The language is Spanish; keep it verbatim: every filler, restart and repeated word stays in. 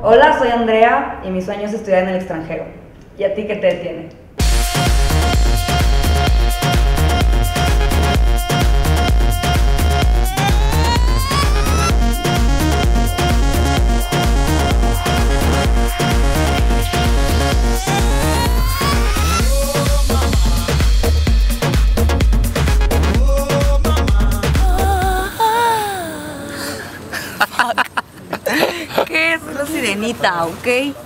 Hola, soy Andrea y mi sueño es estudiar en el extranjero. ¿Y a ti qué te detiene? ¿Qué es la sirenita, ok?